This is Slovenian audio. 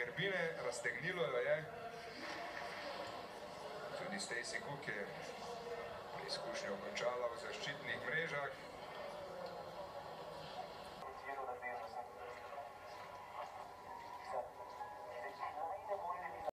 grbine, raztegnilo jo je. Tudi Stacey Cook je preizkušnjo končala.